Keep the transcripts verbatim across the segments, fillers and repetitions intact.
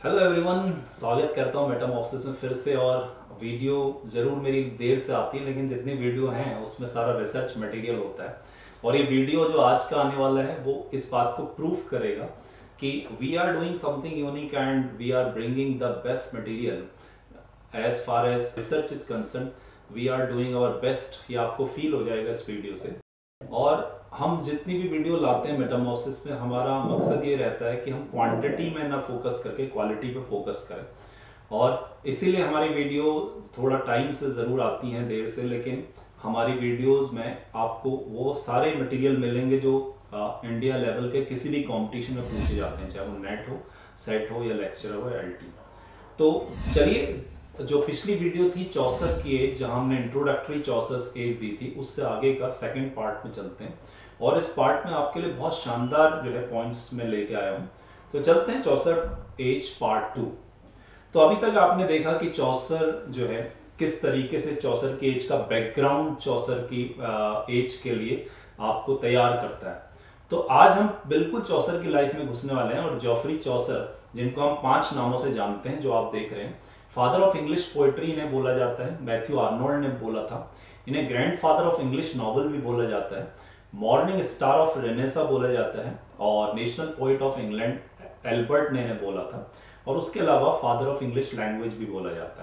Hello everyone, स्वागत करता हूँ मेटामॉर्फोसिस में फिर से। और वीडियो ज़रूर मेरी देर से आती है, लेकिन जितनी वीडियो हैं उसमें सारा रिसर्च मटेरियल होता है। और ये वीडियो जो आज का आने वाला है वो इस बात को प्रूफ करेगा कि we are doing something unique and we are bringing the best material as far as research is concern. We are doing our best, ये आपको फील हो जाएगा इस वीडियो से। और हम जितनी भी वीडियो लाते हैं मेटामॉर्फोसिस में, हमारा मकसद ये रहता है कि हम क्वांटिटी में ना फोकस करके क्वालिटी पे फोकस करें। और इसीलिए हमारी वीडियो थोड़ा टाइम से ज़रूर आती हैं, देर से, लेकिन हमारी वीडियोस में आपको वो सारे मटेरियल मिलेंगे जो आ, इंडिया लेवल के किसी भी कंपटीशन में पूछे जाते हैं, चाहे वो नेट हो, सेट हो या लेक्चर हो या एल टी। तो चलिए, जो पिछली वीडियो थी चौसठ की एज, जहां हमने इंट्रोडक्टरी चौसठ एज दी थी, उससे आगे का सेकंड पार्ट में चलते हैं। और इस पार्ट में आपके लिए बहुत शानदार जो है पॉइंट्स में लेके आया हूँ। तो चलते हैं चौसठ एज पार्ट टू। तो अभी तक आपने देखा कि चौसठ जो है किस तरीके से चौसठ की एज का बैकग्राउंड चौसठ की एज के लिए आपको तैयार करता है। तो आज हम बिल्कुल चौसठ की लाइफ में घुसने वाले हैं। और जॉफरी चौसर, जिनको हम पांच नामों से जानते हैं, जो आप देख रहे हैं, फादर ऑफ इंग्लिश पोएट्री इन्हें बोला जाता है। मैथ्यू आर्नोल्ड ने बोला था। इन्हें grandfather of English novel भी बोला जाता है। मॉर्निंग स्टार ऑफ रेनेसा बोला जाता है। और national poet of England Albert ने इन्हें बोला था। और उसके अलावा फादर ऑफ इंग्लिश लैंग्वेज भी बोला जाता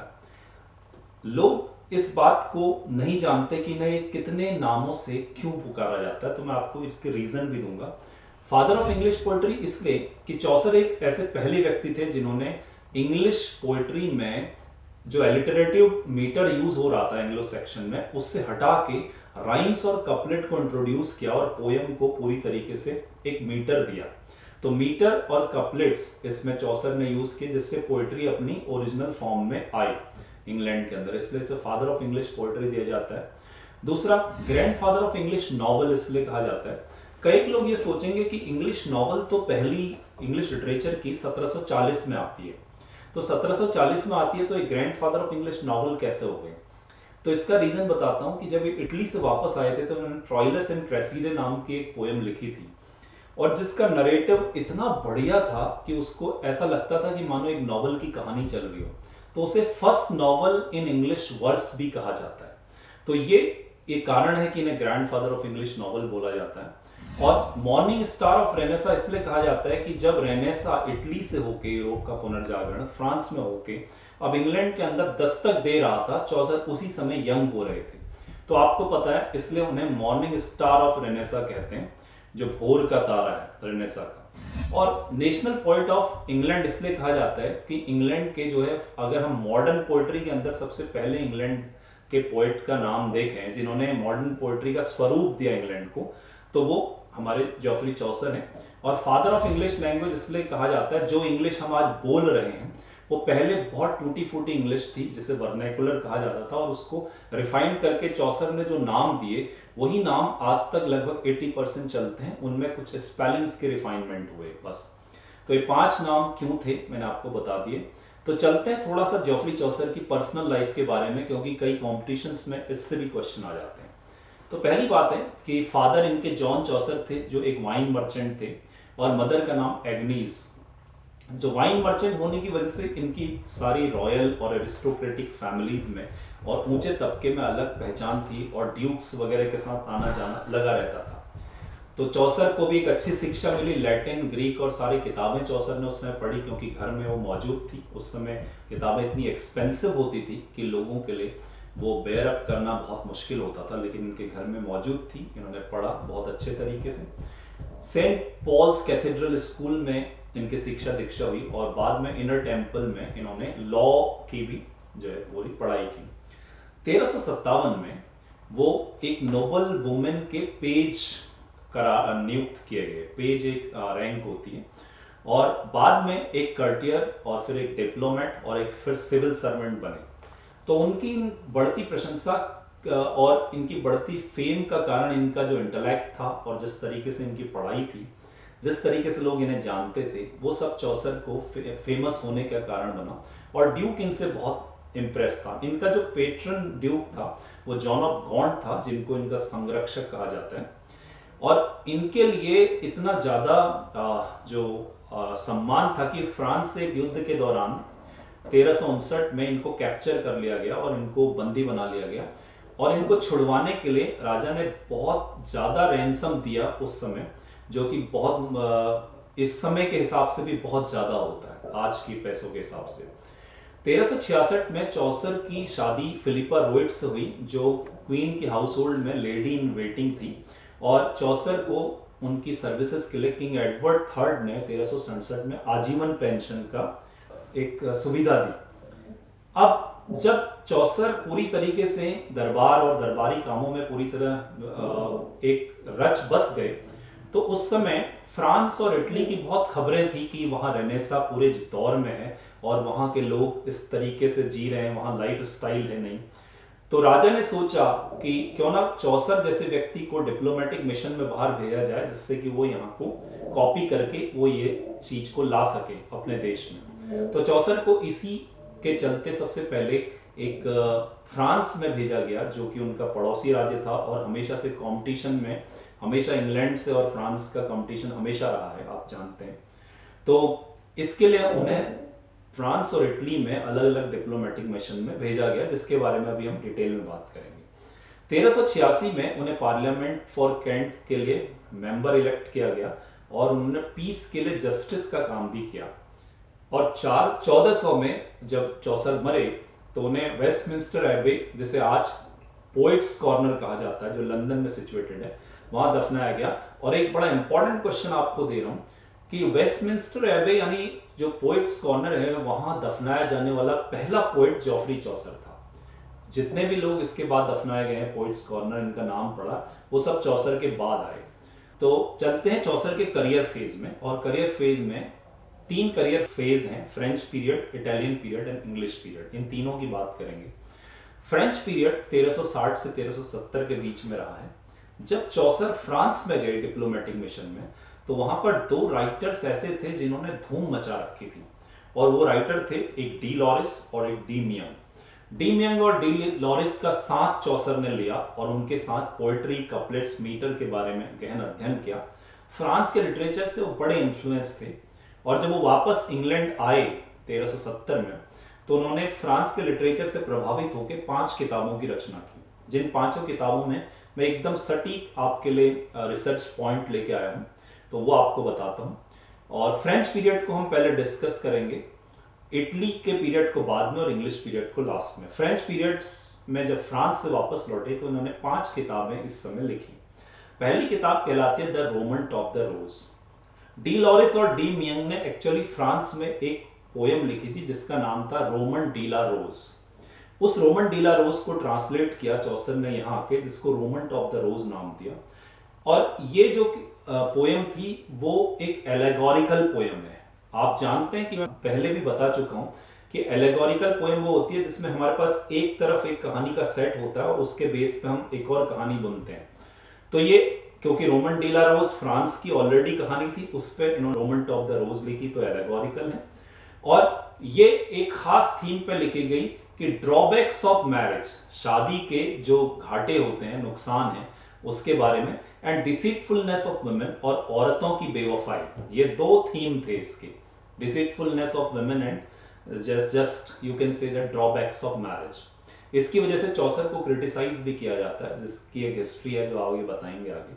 है। लोग इस बात को नहीं जानते कि इन्हें कितने नामों से क्यों पुकारा जाता है, तो मैं आपको इसके रीजन भी दूंगा। फादर ऑफ इंग्लिश पोएट्री इसलिए कि चौसर एक ऐसे पहले व्यक्ति थे जिन्होंने इंग्लिश पोएट्री में जो एलिटरेटिव मीटर यूज हो रहा था एंग्लो सेक्शन में, उससे हटा के राइम्स और कपलेट को इंट्रोड्यूस किया और पोयम को पूरी तरीके से एक मीटर दिया। तो मीटर और कपलेट्स इसमें चौसर ने यूज किए, जिससे पोएट्री अपनी ओरिजिनल फॉर्म में आई इंग्लैंड के अंदर, इसलिए इसे फादर ऑफ इंग्लिश पोएट्री दिया जाता है। दूसरा, grandfather of English novel इसलिए कहा जाता है। कई लोग ये सोचेंगे कि इंग्लिश नॉवल तो पहली इंग्लिश लिटरेचर की सत्रह सौ चालीस में आती है, तो सत्रह सौ चालीस में आती है तो एक grandfather of English novel कैसे हो गए। तो इसका रीजन बताता हूँ कि जब ये इटली से वापस आए थे तो उन्होंने ट्रॉइलस एंड क्रेसीडे नाम की एक पोएम लिखी थी, और जिसका नरेटिव इतना बढ़िया था कि उसको ऐसा लगता था कि मानो एक नॉवल की कहानी चल रही हो। तो उसे first novel in English verse भी कहा जाता है। तो ये एक कारण है कि इन्हें grandfather of English novel बोला जाता है। और मॉर्निंग स्टार ऑफ रेनेसा इसलिए कहा जाता है कि जब रेनेसा इटली से होके, यूरोप का पुनर्जागरण फ्रांस में होके अब इंग्लैंड के अंदर दस्तक दे रहा था, चौसर उसी समय यंग हो रहे थे। तो आपको पता है, इसलिए उन्हें मॉर्निंग स्टार ऑफ रेनेसा कहते हैं, जो भोर का तारा है रेनेसा का। और नेशनल पोएट ऑफ इंग्लैंड इसलिए कहा जाता है कि इंग्लैंड के जो है, अगर हम मॉडर्न पोएट्री के अंदर सबसे पहले इंग्लैंड के पोएट का नाम देखें जिन्होंने मॉडर्न पोएट्री का स्वरूप दिया इंग्लैंड को, तो वो हमारे जॉफरी चौसर हैं। और फादर ऑफ इंग्लिश लैंग्वेज इसलिए कहा जाता है, जो इंग्लिश हम आज बोल रहे हैं वो पहले बहुत टूटी फूटी इंग्लिश थी, जिसे वर्नैकुलर कहा जाता था, और उसको रिफाइन करके चौसर ने जो नाम दिए वही नाम आज तक लगभग अस्सी परसेंट चलते हैं। उनमें कुछ स्पेलिंग्स के रिफाइनमेंट हुए बस। तो ये पांच नाम क्यों थे मैंने आपको बता दिए। तो चलते हैं थोड़ा सा जॉफरी चौसर की पर्सनल लाइफ के बारे में, क्योंकि कई कॉम्पिटिशन्स में इससे भी क्वेश्चन आ जाते हैं। तो पहली बात है कि फादर इनके जॉन चौसर थे, जो एक वाइन मर्चेंट थे, और मदर का नाम एग्नीज। जो वाइन मर्चेंट होने की वजह से इनकी सारी रॉयल और एरिस्टोक्रेटिक फैमिलीज में और ऊंचे तबके में अलग पहचान थी, और ड्यूक्स वगैरह के साथ आना जाना लगा रहता था। तो चौसर को भी एक अच्छी शिक्षा मिली। लैटिन, ग्रीक और सारी किताबें चौसर ने उस समय पढ़ी, क्योंकि घर में वो मौजूद थी। उस समय किताबें इतनी एक्सपेंसिव होती थी कि लोगों के लिए वो बेयर अप करना बहुत मुश्किल होता था, लेकिन इनके घर में मौजूद थी। इन्होंने पढ़ा बहुत अच्छे तरीके से। सेंट पॉल्स कैथेड्रल स्कूल में इनकी शिक्षा दीक्षा हुई, और बाद में इनर टेम्पल में इन्होंने लॉ की भी जो है पूरी पढ़ाई की। तेरह सौ सत्तावन में वो एक नोबल वुमेन के पेज करा नियुक्त किए गए। पेज एक रैंक होती है, और बाद में एक कर्टियर, और फिर एक डिप्लोमेट, और एक फिर सिविल सर्वेंट बने। तो उनकी बढ़ती प्रशंसा और इनकी बढ़ती फेम का कारण इनका जो इंटेलेक्ट था, और जिस तरीके से इनकी पढ़ाई थी, जिस तरीके से लोग इन्हें जानते थे, वो सब चौसर को फे, फेमस होने का कारण बना। और ड्यूक इनसे बहुत इम्प्रेस था। इनका जो पेट्रन ड्यूक था वो जॉन ऑफ गॉन्ट था, जिनको इनका संरक्षक कहा जाता है। और इनके लिए इतना ज़्यादा जो आ, सम्मान था कि फ्रांस से एक युद्ध के दौरान तेरह सौ उनसठ में इनको कैप्चर कर लिया गया और इनको बंदी बना लिया गया, और इनको छुड़वाने के लिए राजा ने बहुत ज़्यादा रैंसम दिया उस समय, जो कि बहुत इस समय के हिसाब से भी बहुत ज़्यादा होता है आज की पैसों के हिसाब से। तेरह सौ छियासठ में चौसर की शादी फिलिपा रोइट से हुई, जो क्वीन की हाउस होल्ड में लेडी इन वेटिंग थी, और चौसर को उनकी सर्विसेज के लिए किंग एडवर्ड थर्ड ने तेरह सौ सड़सठ में आजीवन पेंशन का एक सुविधा दी। अब जब चौसर पूरी तरीके से दरबार और दरबारी कामों में पूरी तरह एक रच बस गए, तो उस समय फ्रांस और इटली की बहुत खबरें थी कि वहाँ रेनेसा पूरे दौर में है और वहाँ के लोग इस तरीके से जी रहे हैं, वहाँ लाइफ स्टाइल है नहीं। तो राजा ने सोचा कि क्यों ना चौसर जैसे व्यक्ति को डिप्लोमेटिक मिशन में बाहर भेजा जाए, जिससे कि वो यहाँ को कॉपी करके वो ये चीज को ला सके अपने देश में। तो चौसर को इसी के चलते सबसे पहले एक फ्रांस में भेजा गया, जो कि उनका पड़ोसी राज्य था, और हमेशा से कंपटीशन में, हमेशा इंग्लैंड से और फ्रांस का कंपटीशन हमेशा रहा है, आप जानते हैं। तो इसके लिए उन्हें फ्रांस और इटली में अलग अलग डिप्लोमेटिक मिशन में भेजा गया, जिसके बारे में अभी हम डिटेल में बात करेंगे। तेरह सौ छियासी में उन्हें पार्लियामेंट फॉर कैंट के लिए मेंबर इलेक्ट किया गया, और उन्होंने पीस के लिए जस्टिस का काम भी किया। और चार चौदह सौ में जब चौसर मरे, तो उन्हें वेस्टमिंस्टर एबे, जिसे आज पोइट्स कॉर्नर कहा जाता है, जो लंदन में सिचुएटेड है, वहां दफनाया गया। और एक बड़ा इंपॉर्टेंट क्वेश्चन आपको दे रहा हूं कि वेस्टमिंस्टर एबे यानी जो पोइट्स कॉर्नर है, वहां दफनाया जाने वाला पहला पोइट जॉफरी चौसर था। जितने भी लोग इसके बाद दफनाए गए हैं पोइट्स कॉर्नर, इनका नाम पड़ा, वो सब चौसर के बाद आए। तो चलते हैं चौसर के करियर फेज में। और करियर फेज में तीन करियर फेज हैं, French period, Italian period and English period. इन तीनों की बात करेंगे। फ्रेंच पीरियड तेरह सौ साठ से तेरह सौ सत्तर के बीच में रहा है। जब चौसर फ्रांस में गए डिप्लोमेटिक मिशन में, तो वहां पर दो राइटर्स ऐसे थे जिन्होंने धूम मचा रखी थी, और वो राइटर थे एक डी लॉरिस और एक डी मियंग। डी मियंग और डी लॉरिस का साथ चौसर ने लिया और उनके साथ पोएट्री, कपलेट्स, मीटर के बारे में गहन अध्ययन किया। फ्रांस के लिटरेचर से वो बड़े इन्फ्लुएंस थे, और जब वो वापस इंग्लैंड आए तेरह सौ सत्तर में, तो उन्होंने फ्रांस के लिटरेचर से प्रभावित होकर पांच किताबों की रचना की, जिन पांचों किताबों में मैं एकदम सटीक आपके लिए रिसर्च पॉइंट लेके आया हूं, तो वो आपको बताता हूं। और फ्रेंच पीरियड को हम पहले डिस्कस करेंगे, इटली के पीरियड को बाद में, और इंग्लिश पीरियड को लास्ट में। फ्रेंच पीरियड में जब फ्रांस से वापस लौटे, तो इन्होंने पांच किताबें इस समय लिखी। पहली किताब कहलाती है the roman top the rose. De Lorris और डी मियंग ने एक्चुअली फ्रांस में एक पोएम लिखी थी जिसका नाम था रोमन डी ला रोज। उस रोमन डी ला रोज को ट्रांसलेट किया चौसर ने यहाँ आके, जिसको रोमन टॉप द रोज नाम दिया। और ये जो पोएम थी वो एक एलेगोरिकल पोएम है। आप जानते हैं कि मैं पहले भी बता चुका हूं कि एलेगोरिकल पोएम वो होती है जिसमें हमारे पास एक तरफ एक कहानी का सेट होता है और उसके बेस पे हम एक और कहानी बुनते हैं। तो ये क्योंकि Roman de la Rose France की ऑलरेडी कहानी थी, उस पर इन्होंने रोमन टॉप द रोज लिखी, तो एलेगोरिकल है। और ये एक खास थीम पे लिखी गई कि ड्रॉबैक्स ऑफ मैरिज, शादी के जो घाटे होते हैं, नुकसान है, उसके बारे में, एंड डिसीटफुलनेस ऑफ वुमेन, और औरतों की बेवफाई। ये दो थीम थे इसके, deceitfulness of women and just just you can say that drawbacks of marriage. इसकी वजह से चौसर को क्रिटिसाइज भी किया जाता है, जिसकी एक हिस्ट्री है जो आगे बताएंगे आगे।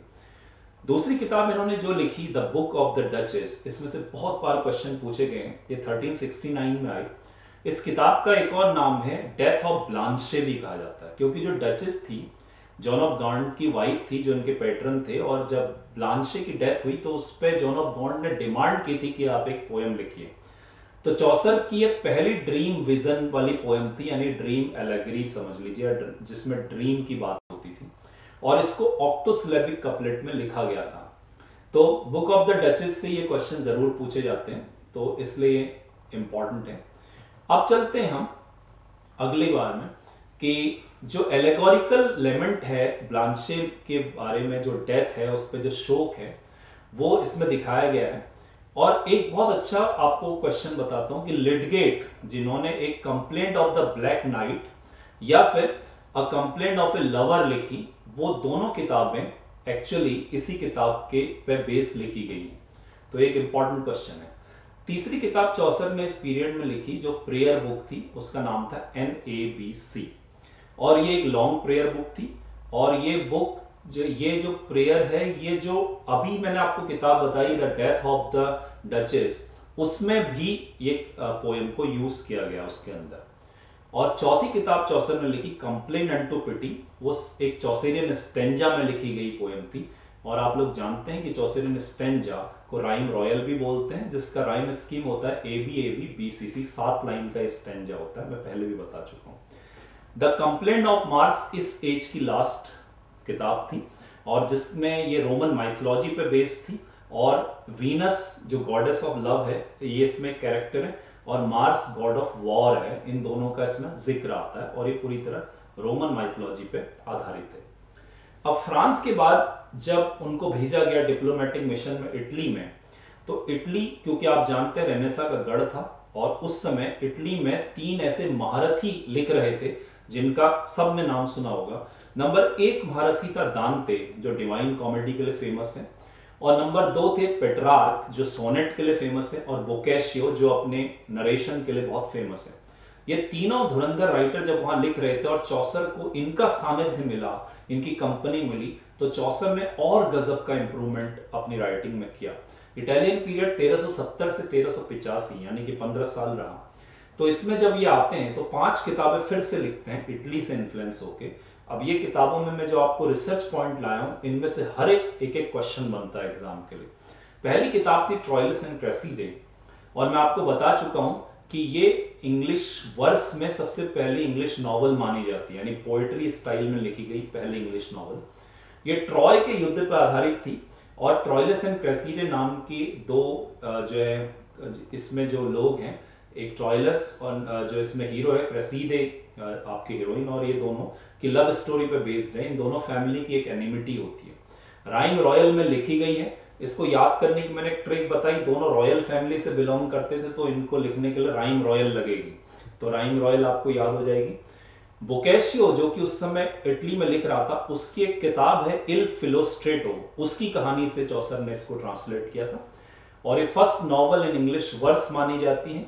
दूसरी किताब इन्होंने जो लिखी, the book of the duchess, इसमें से बहुत बार क्वेश्चन पूछे गए हैं, ये थर्टीन सिक्सटी नाइन में आई। इस किताब का एक और नाम है डेथ ऑफ ब्लांशे भी कहा जाता है, क्योंकि जो डचेस थी, जॉन ऑफ गॉन्ड की वाइफ थी, जो इनके पैट्रन थे, और जब ब्लांशे की डेथ हुई तो उस पर जॉन ऑफ गॉन्ड ने डिमांड की थी कि आप एक पोएम लिखिए। तो चौसर की ये पहली ड्रीम विजन वाली पोएम थी, यानी ड्रीम एलेगरी समझ लीजिए, जिसमें ड्रीम की बात होती थी, और इसको ऑक्टोसिलेबिक कपलेट में लिखा गया था। तो बुक ऑफ द डचेस से ये क्वेश्चन जरूर पूछे जाते हैं, तो इसलिए इंपॉर्टेंट है। अब चलते हैं हम अगली बार में कि जो एलेगोरिकल लेमेंट है ब्लांशे के बारे में, जो डेथ है, उस पर जो शोक है, वो इसमें दिखाया गया है। और एक बहुत अच्छा आपको क्वेश्चन बताता हूं कि लिडगेट, जिन्होंने एक complaint of the black knight या फिर a complaint of a lover लिखी, वो दोनों किताबें एक्चुअली इसी किताब के पे बेस लिखी गई है। तो एक इंपॉर्टेंट क्वेश्चन है। तीसरी किताब चौसर ने इस पीरियड में लिखी जो प्रेयर बुक थी, उसका नाम था एन ए बी सी, और ये एक लॉन्ग प्रेयर बुक थी। और ये बुक जो ये जो प्रेयर है, ये जो अभी मैंने आपको किताब बताई the death of the duchess, उसमें भी ये पोएम को यूज किया गया उसके अंदर। और चौथी किताब चौसर ने लिखी कंप्लेन अनटू पिटी, वो एक चौसेरियन स्टेंजा में लिखी गई पोएम थी। और आप लोग जानते हैं कि चौसेरियन स्टेंजा को राइम रॉयल भी बोलते हैं, जिसका राइम स्कीम होता है A B A B B C C, सात लाइन का स्टेंजा होता है, मैं पहले भी बता चुका हूँ। द कंप्लेंट ऑफ मार्स इस एज की लास्ट किताब थी, और जिसमें ये रोमन माइथोलॉजी पे बेस्ड थी, और वीनस जो गॉडेस ऑफ लव है ये इसमें कैरेक्टर है, और मार्स गॉड ऑफ वॉर है। इन दोनों का इसमें जिक्र आता है, और ये पूरी तरह रोमन माइथोलॉजी पे आधारित है। अब फ्रांस के बाद जब उनको भेजा गया डिप्लोमेटिक मिशन में इटली में, तो इटली क्योंकि आप जानते हैं रेनेसा का गढ़ था, और उस समय इटली में तीन ऐसे महारथी लिख रहे थे जिनका सबने नाम सुना होगा। नंबर एक महारथी था दांते, जो डिवाइन कॉमेडी के लिए फेमस है, और नंबर दो थे पेट्रार्क, जो सोनेट के लिए फेमस है, और बोकेशियो, जो अपने नरेशन के लिए बहुत फेमस है। ये तीनों धुरंधर राइटर जब वहां लिख रहे थे और चौसर को इनका सानिध्य मिला, इनकी कंपनी मिली, तो चौसर ने और गजब का इंप्रूवमेंट अपनी राइटिंग में किया। इटालियन पीरियड तेरह सौ सत्तर से तेरह सौ पचासी यानी कि पंद्रह साल रहा। तो इसमें जब ये आते हैं तो पांच किताबें फिर से लिखते हैं इटली से इन्फ्लुएंस होके। अब ये किताबों में मैं जो आपको रिसर्च पॉइंट लाया हूं, इनमें से हर एक एक एक क्वेश्चन बनता है एग्जाम के लिए। पहली किताब थी ट्रोइलस एंड क्रेसीडे, और मैं आपको बता चुका हूं कि ये इंग्लिश वर्स में सबसे पहली इंग्लिश नॉवल मानी जाती है, यानी पोएट्री स्टाइल में लिखी गई पहली इंग्लिश नॉवल। ये ट्रॉय के युद्ध पर आधारित थी, और ट्रोइलस एंड क्रेसीडे नाम की दो जो है इसमें जो लोग हैं, एक ट्रोइलस और जो इसमें हीरो है, क्रेसीडे आपके हीरोइन, और ये दोनों की लव स्टोरी पे बेस्ड है। इन दोनों फैमिली की एक एनिमिटी होती है, राइम रॉयल में लिखी गई है। इसको याद करने की मैंने एक ट्रिक बताई, दोनों रॉयल फैमिली से बिलोंग करते थे, तो इनको लिखने के लिए राइम रॉयल लगेगी, तो राइम रॉयल आपको याद हो जाएगी। बोकेशियो जो कि उस समय इटली में लिख रहा था, उसकी एक किताब है इल फिलोस्ट्रेटो, उसकी कहानी से चौसर ने इसको ट्रांसलेट किया था, और ये first novel in English verse मानी जाती है।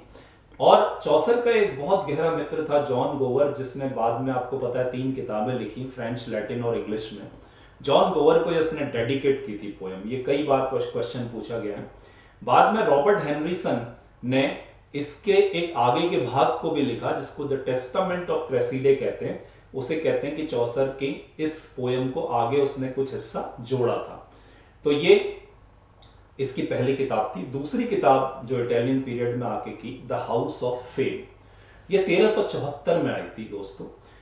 और चौसर का एक बहुत गहरा मित्र था जॉन गोवर, जिसने बाद में आपको पता है तीन किताबें लिखी, फ्रेंच, लैटिन और इंग्लिश में। जॉन गोवर को इसने डेडिकेट की थी पोएम, ये कई बार क्वेश्चन पूछा गया है। बाद में रॉबर्ट हेनरीसन ने इसके एक आगे के भाग को भी लिखा, जिसको द टेस्टामेंट ऑफ क्रेसीडे कहते हैं। उसे कहते हैं कि चौसर की इस पोएम को आगे उसने कुछ हिस्सा जोड़ा था। तो ये इसकी पहली किताब थी। दूसरी किताब जो इटालियन पीरियड में आके की, द हाउस ऑफ फेम, ये तेरह सौ चौहत्तर में आई थी दोस्तों,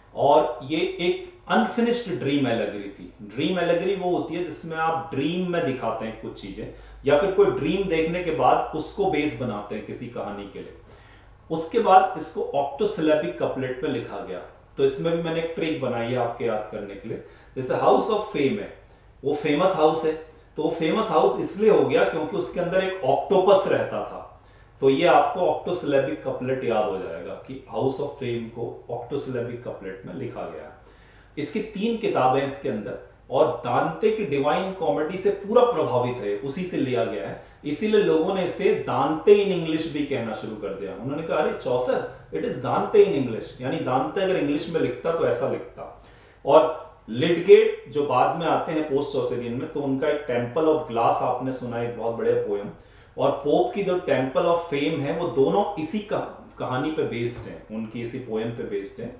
और ये एक अनफिनिश्ड ड्रीम एलेगरी थी। ड्रीम एलेगरी वो होती है जिसमें आप ड्रीम में दिखाते हैं कुछ चीजें, या फिर कोई ड्रीम देखने के बाद उसको बेस बनाते हैं किसी कहानी के लिए। उसके बाद इसको ऑक्टोसिलेबिक कपलेट पे लिखा गया। तो इसमें भी मैंने एक ट्रिक बनाई है आपके याद करने के लिए। जैसे हाउस ऑफ फेम है, वो फेमस हाउस है, तो फेमस हाउस इसलिए हो गया क्योंकि उसके अंदर एक ऑक्टोपस रहता था। तो ये आपको ऑक्टोसिलेबिक कपलेट याद हो जाएगा कि हाउस ऑफ फेम को ऑक्टोसिलेबिक कपलेट में लिखा गया। इसकी तीन किताबें इसके अंदर, और दांते की डिवाइन कॉमेडी से पूरा प्रभावित है, उसी से लिया गया है। इसीलिए लोगों ने इसे दांते इन इंग्लिश भी कहना शुरू कर दिया। उन्होंने कहा अरे चौसर, इट इज दांते इन इंग्लिश, यानी दांते अगर इंग्लिश में लिखता तो ऐसा लिखता। और लिडगेट जो बाद में आते हैं पोस्ट चौसेरियन में, तो उनका एक टेम्पल ऑफ ग्लास आपने सुना, एक बहुत बढ़िया पोएम, और पोप की जो टेम्पल ऑफ फेम है, वो दोनों इसी का, कहानी पे बेस्ड हैं, उनकी इसी पोएम पे बेस्ड हैं।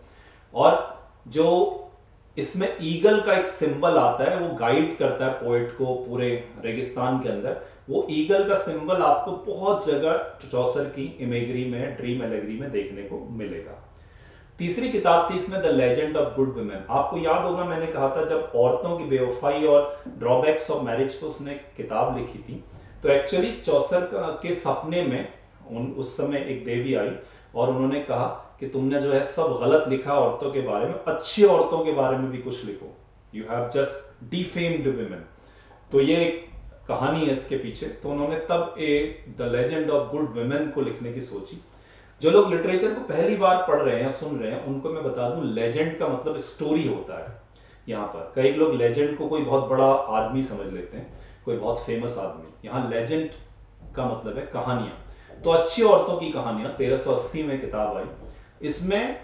और जो इसमें ईगल का एक सिंबल आता है, वो गाइड करता है पोएट को पूरे रेगिस्तान के अंदर। वो ईगल का सिंबल आपको बहुत जगह चौसर की इमेजरी में, ड्रीम एलेगरी में देखने को मिलेगा। तीसरी किताब थी इसमें the legend of good women. आपको याद होगा मैंने कहा था जब औरतों की बेवफाई और ड्रॉबैक्स ऑफ मैरिज पर उसने किताब लिखी थी, तो एक्चुअली चौसर के सपने में उन उस समय एक देवी आई और उन्होंने कहा कि तुमने जो है सब गलत लिखा औरतों के बारे में, अच्छी औरतों के बारे में भी कुछ लिखो, you have just defamed women. तो ये एक कहानी है इसके पीछे। तो उन्होंने तब a the legend of good women को लिखने की सोची। जो लोग लिटरेचर को पहली बार पढ़ रहे हैं, सुन रहे हैं, उनको मैं बता दूं लेजेंड का मतलब स्टोरी होता है। यहाँ पर कई लोग लेजेंड को कोई बहुत बड़ा आदमी समझ लेते हैं, कोई बहुत फेमस आदमी। यहाँ लेजेंड का मतलब है कहानियां। तो अच्छी औरतों की कहानियां तेरह सौ अस्सी में किताब आई। इसमें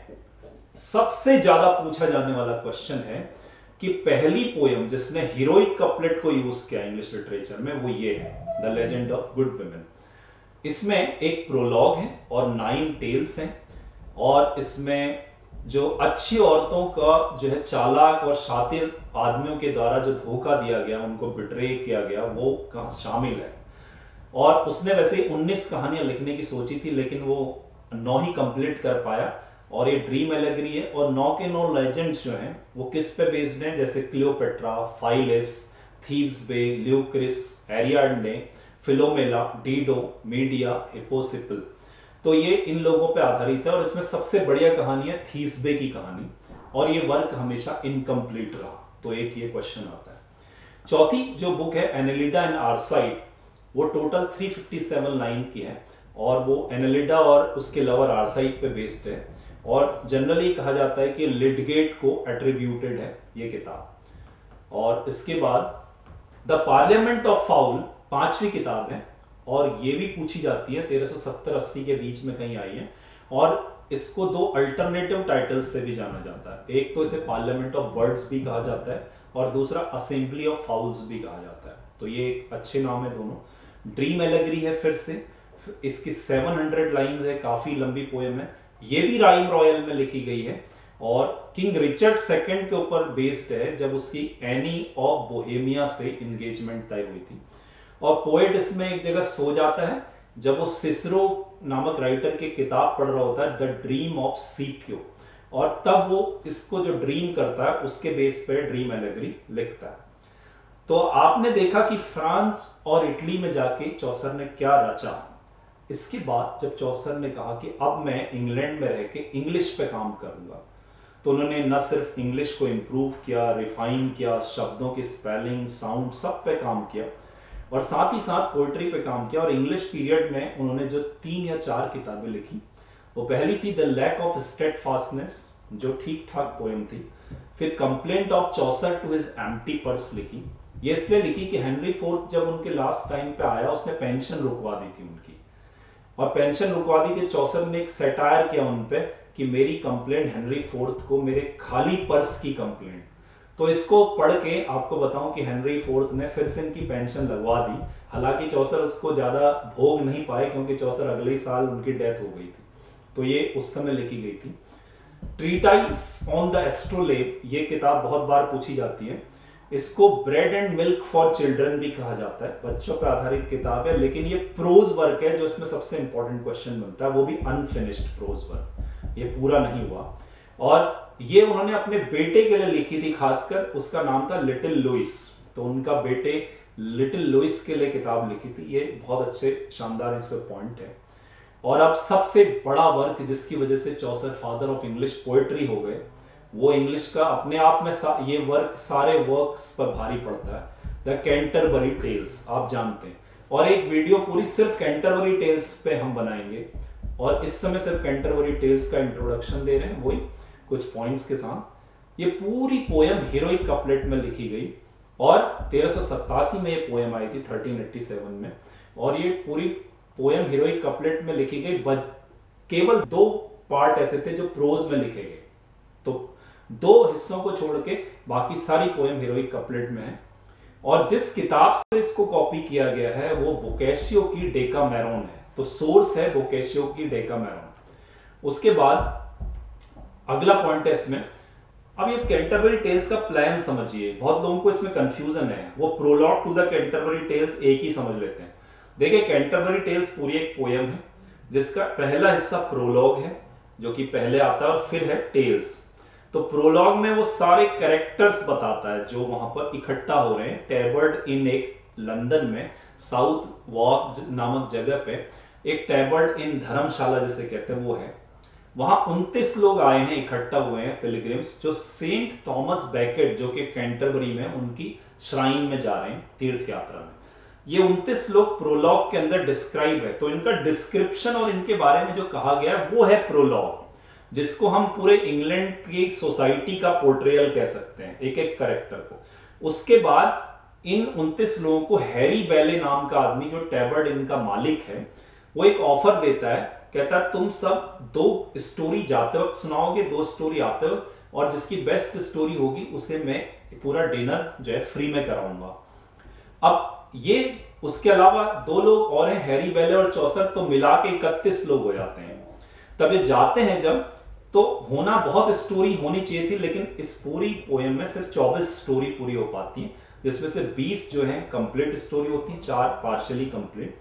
सबसे ज्यादा पूछा जाने वाला क्वेश्चन है कि पहली पोयम जिसने हीरोइक कपलेट को यूज किया इंग्लिश लिटरेचर में वो ये है, the legend of good women. इसमें एक प्रोलॉग है और नाइन टेल्स हैं, और इसमें जो अच्छी औरतों का जो है चालाक और शातिर आदमियों के द्वारा जो धोखा दिया गया, उनको बिट्रे किया गया, वो कहाँ शामिल है। और उसने वैसे उन्नीस कहानियां लिखने की सोची थी, लेकिन वो नौ ही कंप्लीट कर पाया, और ये ड्रीम एलेगरी है। और नौ के नौ लेजेंड्स जो हैं वो किस पे बेस्ड हैं, जैसे Cleopatra, Phyllis, Thisbe, Lucrece, Ariadne, Philomela, Dido, Medea, Hypsipyle. तो ये इन लोगों पे आधारित है, और इसमें सबसे बढ़िया कहानी है थीस्बे की कहानी, और ये वर्क हमेशा इनकम्प्लीट रहा। तो एक ये क्वेश्चन आता है। चौथी जो बुक है एनेलिडा एंड आर्साइड, वो टोटल तीन सौ सत्तावन लाइन की है, और वो एनेलिडा और उसके लवर आर्साइड पे बेस्ड है, और जनरली कहा जाता है कि लिडगेट को एट्रीब्यूटेड है ये किताब। और इसके बाद द पार्लियामेंट ऑफ फाउल पांचवी किताब है, और ये भी पूछी जाती है, तेरह सौ सत्तर अस्सी के बीच में कहीं आई है, और इसको दो अल्टरनेटिव टाइटल्स से भी जाना जाता है। एक तो इसे पार्लियामेंट ऑफ बर्ड्स भी कहा जाता है, और दूसरा असेंबली ऑफ फाउल्स भी कहा जाता है। तो ये एक अच्छे नाम है दोनों। ड्रीम एलेगरी है फिर से, इसकी सात सौ लाइंस है, काफी लंबी पोएम है, ये भी राइम रॉयल में लिखी गई है, और किंग रिचर्ड सेकंड के ऊपर बेस्ड है, जब उसकी एनी ऑफ बोहेमिया से एंगेजमेंट तय हुई थी। और पोएट इसमें एक जगह सो जाता है जब वो सिसरो नामक राइटर की किताब पढ़ रहा होता है, द ड्रीम ऑफ सीपियो, और तब वो इसको जो ड्रीम करता है उसके बेस पे ड्रीम एलेगरी लिखता है। तो आपने देखा कि फ्रांस और इटली में जाके चौसर ने क्या रचा। इसके बाद जब चौसर ने कहा कि अब मैं इंग्लैंड में रह के इंग्लिश पे काम करूंगा, तो उन्होंने न सिर्फ इंग्लिश को इम्प्रूव किया, रिफाइन किया, शब्दों की स्पेलिंग, साउंड, सब पे काम किया, और साथ ही साथ पोइट्री पे काम किया। और इंग्लिश पीरियड में उन्होंने जो तीन या चार किताबें लिखी, वो पहली थी द लैक ऑफ स्टेडफास्टनेस, जो ठीक ठाक पोएम थी। फिर complaint of Chaucer to his empty purse लिखी। ये इसलिए लिखी कि हेनरी फोर्थ जब उनके लास्ट टाइम पे आया, उसने पेंशन रुकवा दी थी उनकी, और पेंशन रुकवा दी थी। चौसर ने एक सेटायर किया उन पे कि मेरी कंप्लेंट हेनरी फोर्थ को, मेरे खाली पर्स की कंप्लेंट। तो इसको पढ़ के आपको बताऊं कि हेनरी फोर्थ ने फिर से इनकी पेंशन लगवा दी। हालांकि चौसर उसको ज्यादा भोग नहीं पाए, क्योंकि चौसर अगले साल उनकी डेथ हो गई थी। तो ये उस समय लिखी गई थी। ट्रीटाइज ऑन द एस्ट्रोलेब, ये किताब बहुत बार पूछी जाती है। इसको bread and milk for children भी कहा जाता है, बच्चों पर आधारित किताब है, लेकिन ये प्रोज वर्क है। जो इसमें सबसे इंपॉर्टेंट क्वेश्चन बनता है वो भी अनफिनिश्ड प्रोज वर्क, ये पूरा नहीं हुआ। और ये उन्होंने अपने बेटे के लिए लिखी थी, खासकर उसका नाम था लिटिल लुइस। तो उनका बेटे लिटिल लुइस के लिए किताब लिखी थी। ये बहुत अच्छे शानदार इसमें पॉइंट है। और अब सबसे बड़ा वर्क जिसकी वजह से Chaucer father of English poetry हो गए, वो इंग्लिश का अपने आप में सा, ये वर्क सारे वर्क्स पर भारी पड़ता है, द कैंटरबरी टेल्स, आप जानते हैं। और एक वीडियो पूरी सिर्फ कैंटरबरी टेल्स पे हम बनाएंगे, और इस समय सिर्फ कैंटरबरी टेल्स का इंट्रोडक्शन दे रहे हैं, वही कुछ पॉइंट्स के साथ। ये पूरी पोएम हीरोइक कपलेट में लिखी गई, और तेरह सौ सत्तासी में ये पोएम आई थी, तेरह सौ सत्तासी में। और ये पूरी पोएम हीरोइक कपलेट में लिखी गई। केवल दो पार्ट ऐसे थे जो प्रोज में लिखे गए, तो दो हिस्सों को छोड़ के बाकी सारी पोएम हीरोइक कपलेट में है। और जिस किताब से इसको कॉपी किया गया है वो बोकेशियो की डेकामेरॉन है। तो सोर्स है बोकेशियो की डेकामेरॉन। उसके बाद अगला पॉइंट है इसमें, अब ये कैंटरबरी टेल्स का प्लान समझिए। बहुत लोगों को इसमें कंफ्यूजन है, वो prologue to the Canterbury Tales एक ही समझ लेते हैं। देखिए, कैंटरबरी टेल्स पूरी एक पोएम है जिसका पहला हिस्सा प्रोलॉग है, जो कि पहले आता है, और फिर है टेल्स। तो प्रोलॉग में वो सारे कैरेक्टर्स बताता है जो वहां पर इकट्ठा हो रहे हैं। टैबर्ड इन एक लंदन में साउथ वॉक नामक जगह पे एक टैबर्ड इन धर्मशाला जिसे कहते हैं वो है। वहां उनतीस लोग आए हैं, इकट्ठा हुए हैं पिलग्रिम्स, जो सेंट थॉमस बैकेट जो कि कैंटरबरी में उनकी श्राइन में जा रहे हैं तीर्थ यात्रा में। ये उनतीस लोग प्रोलॉग के अंदर डिस्क्राइब है। तो इनका डिस्क्रिप्शन और इनके बारे में जो कहा गया है वो है प्रोलॉग, जिसको हम पूरे इंग्लैंड की सोसाइटी का पोर्ट्रेयल कह सकते हैं, एक एक कैरेक्टर को। उसके बाद इन उनतीस लोगों को हैरी बैले नाम का आदमी, जो टैबर्ड इनका मालिक है, वो एक ऑफर देता है, कहता है तुम सब दो स्टोरी जाते वक्त सुनाओगे, दो स्टोरी आते वक्त, और जिसकी बेस्ट स्टोरी होगी उसे मैं पूरा डिनर जो है फ्री में कराऊंगा। अब ये उसके अलावा दो लोग और हैं, हैरी बैले और चौसर, तो मिला के इकतीस लोग हो जाते हैं। तब ये जाते हैं जब, तो होना बहुत स्टोरी होनी चाहिए थी, लेकिन इस पूरी पोएम में सिर्फ चौबीस स्टोरी पूरी हो पाती है, जिसमें से बीस जो है कंप्लीट स्टोरी होती है, चार पार्शियली कंप्लीट।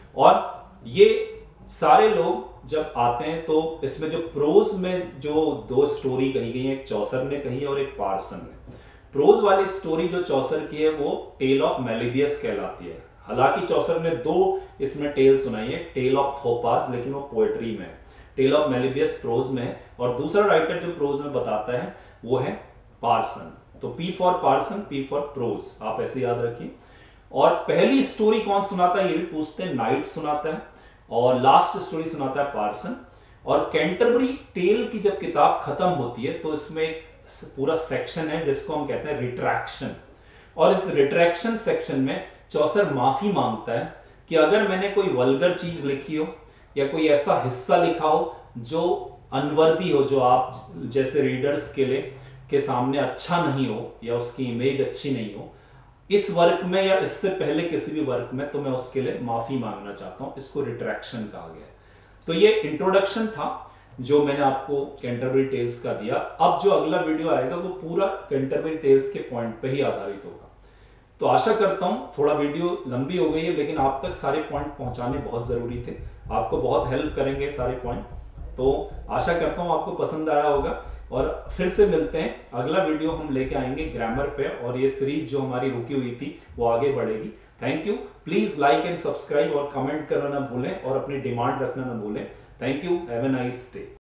और ये सारे लोग जब आते हैं तो इसमें जो प्रोज में जो दो स्टोरी कही गई है, एक चौसर ने कही है और एक पार्सन ने। प्रोज वाली स्टोरी जो चौसर की है वो टेल ऑफ मेलिबियस कहलाती है। हालांकि चौसर ने दो इसमें टेल सुनाई है, टेल ऑफ थोपास, लेकिन वो पोएट्री में है, टेल ऑफ मेलिबियस प्रोज में है, और दूसरा राइटर जो प्रोज में बताता है वो है पार्सन। तो P for parson, P for prose, आप ऐसे याद रखिए। और पहली स्टोरी कौन सुनाता है ये भी पूछते हैं, नाइट सुनाता है, और लास्ट स्टोरी सुनाता है पार्सन। और कैंटरबरी टेल की जब किताब खत्म होती है तो इसमें एक पूरा सेक्शन है जिसको हम कहते हैं रिट्रैक्शन, और इस रिट्रैक्शन सेक्शन में चौसर माफी मांगता है कि अगर मैंने कोई वल्गर चीज लिखी हो या कोई ऐसा हिस्सा लिखा हो जो अनवर्दी हो, जो आप जैसे रीडर्स के लिए के सामने अच्छा नहीं हो या उसकी इमेज अच्छी नहीं हो इस वर्क में या इससे पहले किसी भी वर्क में, तो मैं उसके लिए माफी मांगना चाहता हूं। इसको रिट्रैक्शन कहा गया है। तो ये इंट्रोडक्शन था जो मैंने आपको कैंटरबरी टेल्स का दिया। अब जो अगला वीडियो आएगा वो पूरा कैंटरबरी टेल्स के पॉइंट पे ही आधारित होगा। तो आशा करता हूं, थोड़ा वीडियो लंबी हो गई है लेकिन आप तक सारे पॉइंट पहुंचाने बहुत जरूरी थे, आपको बहुत हेल्प करेंगे सारे पॉइंट। तो आशा करता हूं आपको पसंद आया होगा, और फिर से मिलते हैं। अगला वीडियो हम लेके आएंगे ग्रामर पे, और ये सीरीज जो हमारी रुकी हुई थी वो आगे बढ़ेगी। Thank you. Please like and subscribe और कमेंट करना ना भूलें, और अपनी डिमांड रखना ना भूलें। Thank you. Have a nice day.